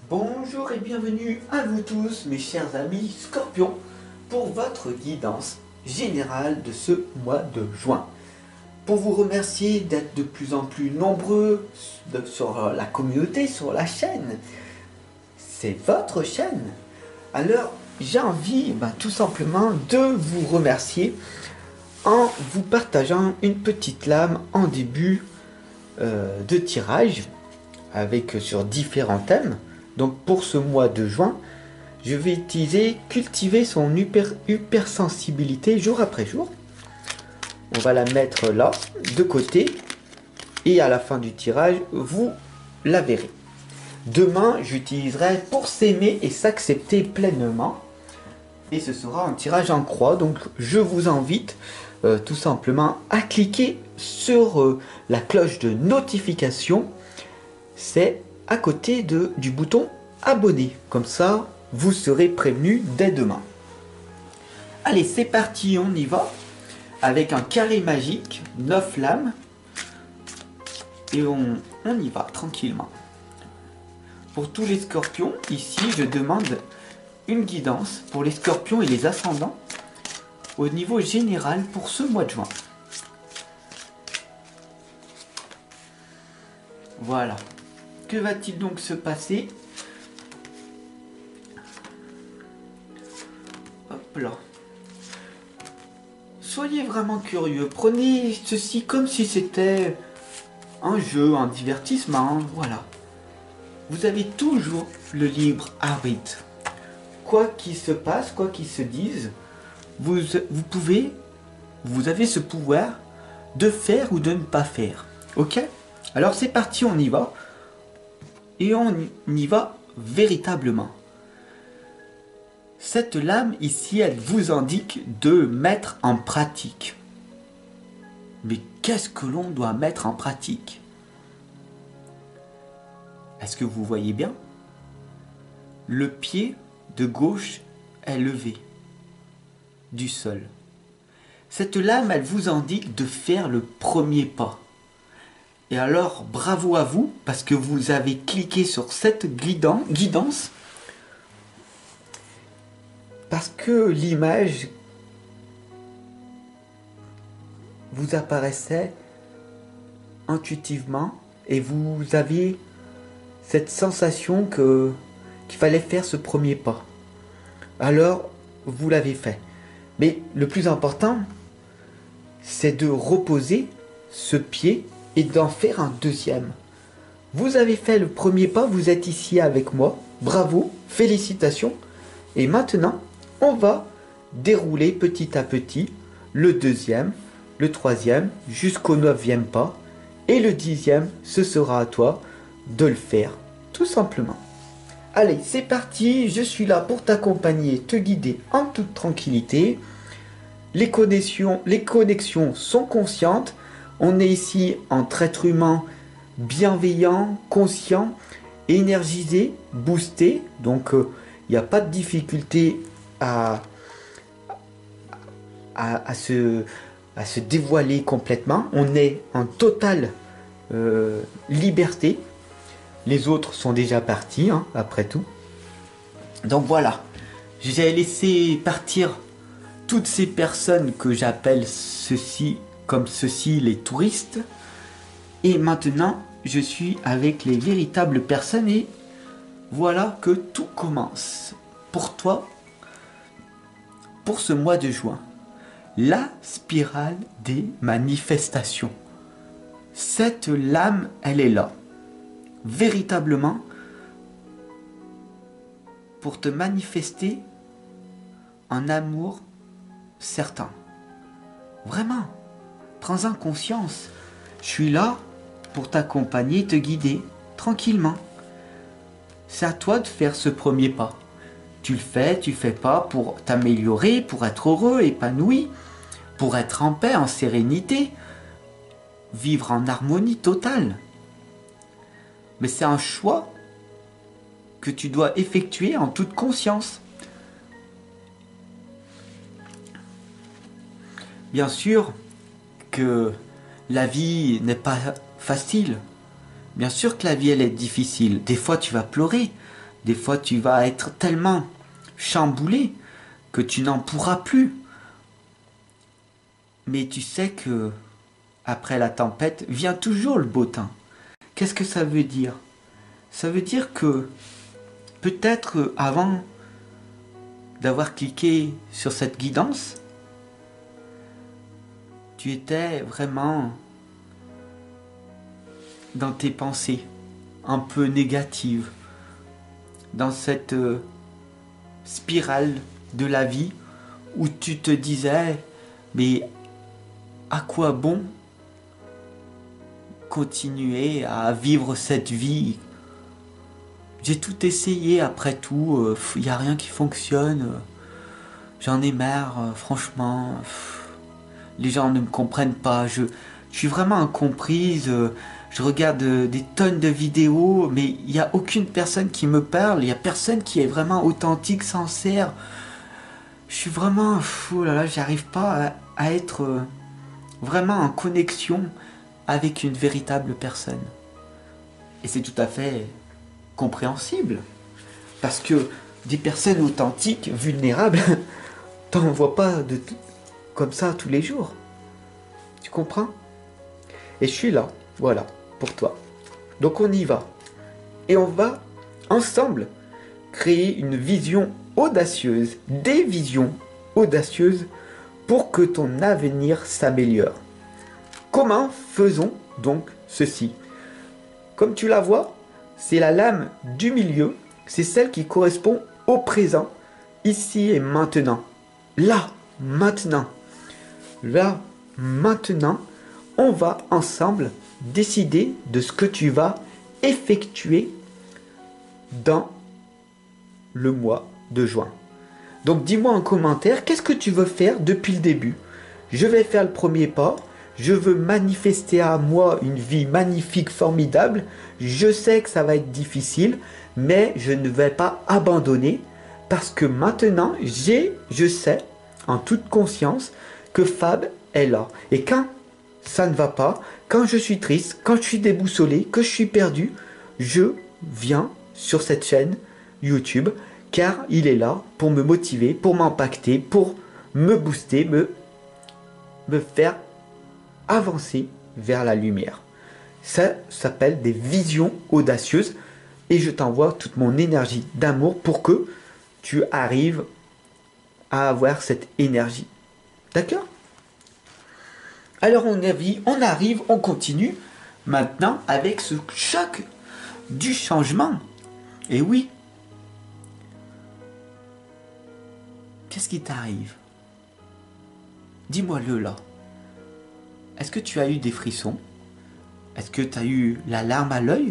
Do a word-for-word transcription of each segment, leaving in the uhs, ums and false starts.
Bonjour et bienvenue à vous tous mes chers amis Scorpions pour votre guidance générale de ce mois de juin. Pour vous remercier d'être de plus en plus nombreux sur la communauté, sur la chaîne. C'est votre chaîne. Alors j'ai envie ben, tout simplement de vous remercier en vous partageant une petite lame en début euh, de tirage avec sur différents thèmes. Donc pour ce mois de juin, je vais utiliser cultiver son hyper, hypersensibilité jour après jour. On va la mettre là, de côté. Et à la fin du tirage, vous la verrez. Demain, j'utiliserai pour s'aimer et s'accepter pleinement. Et ce sera un tirage en croix. Donc je vous invite euh, tout simplement à cliquer sur euh, la cloche de notification. C'est à côté de, du bouton abonner. Comme ça, vous serez prévenu dès demain. Allez, c'est parti, on y va. Avec un carré magique, neuf lames. Et on, on y va tranquillement. Pour tous les scorpions, ici, je demande une guidance pour les scorpions et les ascendants au niveau général pour ce mois de juin. Voilà. Que va-t-il donc se passer? Hop là. Soyez vraiment curieux. Prenez ceci comme si c'était un jeu, un divertissement. Voilà. Vous avez toujours le libre arbitre. Quoi qu'il se passe, quoi qu'il se dise, vous, vous pouvez, vous avez ce pouvoir de faire ou de ne pas faire. Ok? Alors c'est parti, on y va. Et on y va véritablement. Cette lame ici, elle vous indique de mettre en pratique. Mais qu'est-ce que l'on doit mettre en pratique? Est-ce que vous voyez bien? Le pied de gauche est levé du sol. Cette lame, elle vous indique de faire le premier pas. Et alors, bravo à vous, parce que vous avez cliqué sur cette guidance. Parce que l'image vous apparaissait intuitivement et vous aviez cette sensation que, qu'il fallait faire ce premier pas. Alors, vous l'avez fait. Mais le plus important, c'est de reposer ce pied et d'en faire un deuxième. Vous avez fait le premier pas, vous êtes ici avec moi. Bravo, félicitations. Et maintenant, on va dérouler petit à petit le deuxième, le troisième, jusqu'au neuvième pas. Et le dixième, ce sera à toi de le faire, tout simplement. Allez, c'est parti, je suis là pour t'accompagner, te guider en toute tranquillité. Les connexions, les connexions sont conscientes. On est ici entre être humain bienveillant, conscient, énergisé, boosté. Donc, il euh, n'y a pas de difficulté à, à, à, se, à se dévoiler complètement. On est en totale euh, liberté. Les autres sont déjà partis, hein, après tout. Donc voilà, j'ai laissé partir toutes ces personnes que j'appelle ceci comme ceci les touristes. Et maintenant, je suis avec les véritables personnes et voilà que tout commence. Pour toi, pour ce mois de juin, la spirale des manifestations. Cette lame, elle est là. Véritablement, pour te manifester un amour certain. Vraiment. Prends-en conscience. Je suis là pour t'accompagner, te guider tranquillement. C'est à toi de faire ce premier pas. Tu le fais, tu ne fais pas pour t'améliorer, pour être heureux, épanoui, pour être en paix, en sérénité, vivre en harmonie totale. Mais c'est un choix que tu dois effectuer en toute conscience. Bien sûr que la vie n'est pas facile. Bien sûr que la vie, elle est difficile. Des fois, tu vas pleurer. Des fois, tu vas être tellement chamboulé que tu n'en pourras plus. Mais tu sais que après la tempête vient toujours le beau temps. Qu'est-ce que ça veut dire? Ça veut dire que peut-être avant d'avoir cliqué sur cette guidance, tu étais vraiment dans tes pensées un peu négatives, dans cette euh, spirale de la vie où tu te disais mais à quoi bon continuer à vivre cette vie? J'ai tout essayé après tout, il n'y a rien qui fonctionne, euh, j'en ai marre, euh, franchement, pff, les gens ne me comprennent pas, je, je suis vraiment incomprise, euh, je regarde euh, des tonnes de vidéos, mais il n'y a aucune personne qui me parle, il n'y a personne qui est vraiment authentique, sincère. Je suis vraiment, pff, oh là là, j'arrive pas à, à être euh, vraiment en connexion avec une véritable personne. Et c'est tout à fait compréhensible. Parce que des personnes authentiques, vulnérables, t'en vois pas de t- comme ça tous les jours. Tu comprends? Et je suis là, voilà, pour toi. Donc on y va. Et on va, ensemble, créer une vision audacieuse, des visions audacieuses pour que ton avenir s'améliore. Comment faisons donc ceci? Comme tu la vois, c'est la lame du milieu, c'est celle qui correspond au présent, ici et maintenant. Là, maintenant. Là, maintenant, on va ensemble décider de ce que tu vas effectuer dans le mois de juin. Donc dis-moi en commentaire, qu'est-ce que tu veux faire depuis le début? Je vais faire le premier pas. Je veux manifester à moi une vie magnifique, formidable. Je sais que ça va être difficile, mais je ne vais pas abandonner parce que maintenant, j'ai, je sais, en toute conscience, que Fab est là. Et quand ça ne va pas, quand je suis triste, quand je suis déboussolé, que je suis perdu, je viens sur cette chaîne YouTube car il est là pour me motiver, pour m'impacter, pour me booster, me, me faire avancer vers la lumière. Ça s'appelle des visions audacieuses et je t'envoie toute mon énergie d'amour pour que tu arrives à avoir cette énergie. D'accord? Alors on arrive, on arrive, on continue maintenant avec ce choc du changement. Et oui, qu'est-ce qui t'arrive? Dis-moi-le là. Est-ce que tu as eu des frissons? Est-ce que tu as eu la larme à l'œil?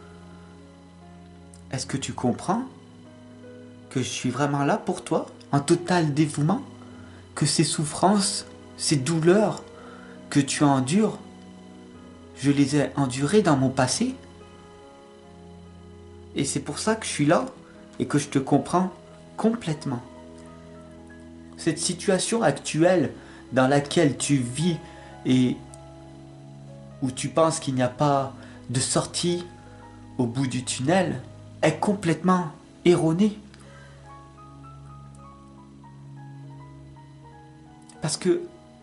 Est-ce que tu comprends que je suis vraiment là pour toi, en total dévouement? Que ces souffrances, ces douleurs que tu endures, je les ai endurées dans mon passé? Et c'est pour ça que je suis là et que je te comprends complètement. Cette situation actuelle dans laquelle tu vis et où tu penses qu'il n'y a pas de sortie au bout du tunnel est complètement erronée. Parce que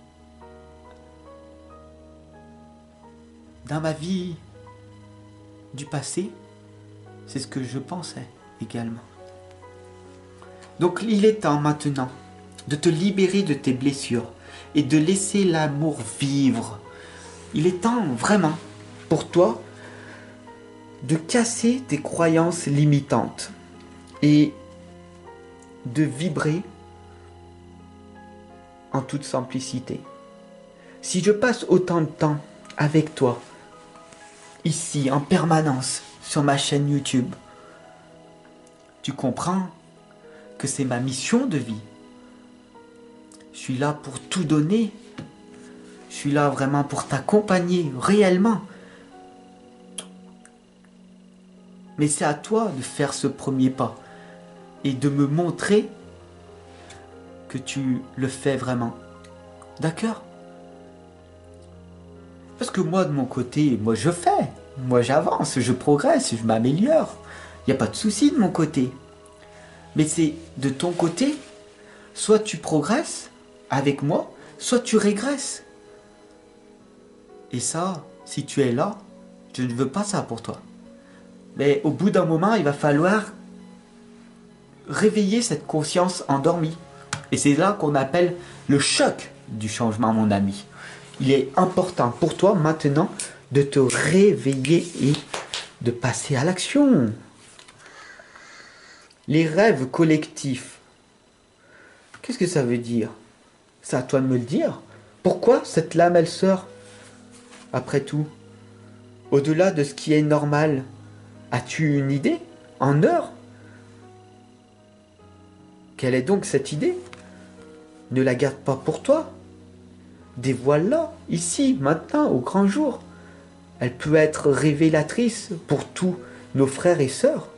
dans ma vie du passé, c'est ce que je pensais également. Donc il est temps maintenant de te libérer de tes blessures et de laisser l'amour vivre. Il est temps vraiment pour toi de casser tes croyances limitantes et de vibrer en toute simplicité. Si je passe autant de temps avec toi, ici en permanence sur ma chaîne YouTube, tu comprends que c'est ma mission de vie. Je suis là pour tout donner. Je suis là vraiment pour t'accompagner réellement. Mais c'est à toi de faire ce premier pas et de me montrer que tu le fais vraiment. D'accord? Parce que moi, de mon côté, moi je fais. Moi j'avance, je progresse, je m'améliore. Il Il n'y a pas de souci de mon côté. Mais c'est de ton côté, soit tu progresses avec moi, soit tu régresses. Et ça, si tu es là, je ne veux pas ça pour toi. Mais au bout d'un moment, il va falloir réveiller cette conscience endormie. Et c'est là qu'on appelle le choc du changement, mon ami. Il est important pour toi maintenant de te réveiller et de passer à l'action. Les rêves collectifs. Qu'est-ce que ça veut dire? C'est à toi de me le dire. Pourquoi cette lame, elle sort? Après tout, au-delà de ce qui est normal, as-tu une idée en heure? Quelle est donc cette idée? Ne la garde pas pour toi. Dévoile-la, ici, maintenant, au grand jour. Elle peut être révélatrice pour tous nos frères et sœurs.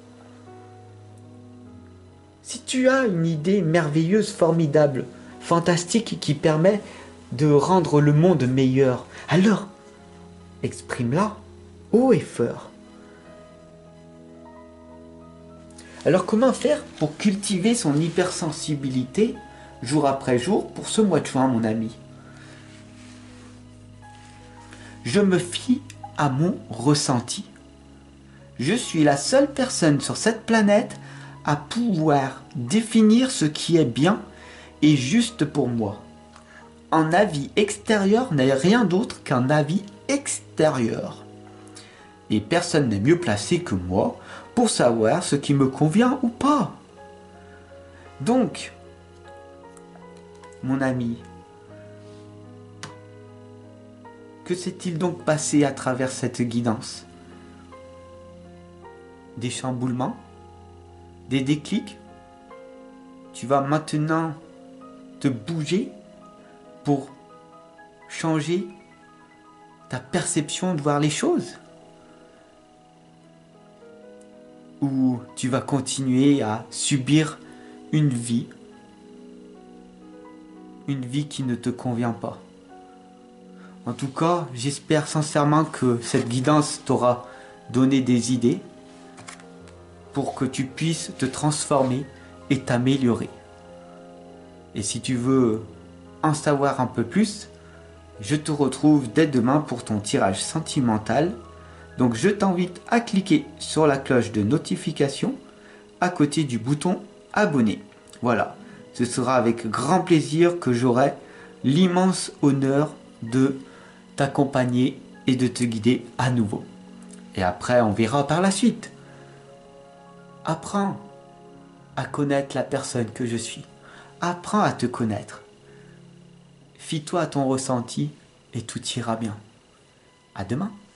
Si tu as une idée merveilleuse, formidable, fantastique, qui permet de rendre le monde meilleur, alors exprime-la haut et fort. Alors comment faire pour cultiver son hypersensibilité jour après jour pour ce mois de juin, mon ami? Je me fie à mon ressenti. Je suis la seule personne sur cette planète à pouvoir définir ce qui est bien et juste pour moi. Un avis extérieur n'est rien d'autre qu'un avis extérieur. Et personne n'est mieux placé que moi pour savoir ce qui me convient ou pas. Donc, mon ami, que s'est-il donc passé à travers cette guidance? Des chamboulements? Des déclics? Tu vas maintenant te bouger pour changer ta perception de voir les choses? Ou tu vas continuer à subir une vie, une vie qui ne te convient pas? En tout cas, j'espère sincèrement que cette guidance t'aura donné des idées pour que tu puisses te transformer et t'améliorer. Et si tu veux en savoir un peu plus, je te retrouve dès demain pour ton tirage sentimental. Donc je t'invite à cliquer sur la cloche de notification à côté du bouton abonner. Voilà, ce sera avec grand plaisir que j'aurai l'immense honneur de t'accompagner et de te guider à nouveau. Et après, on verra par la suite. Apprends à connaître la personne que je suis. Apprends à te connaître. Fie-toi à ton ressenti et tout ira bien. À demain.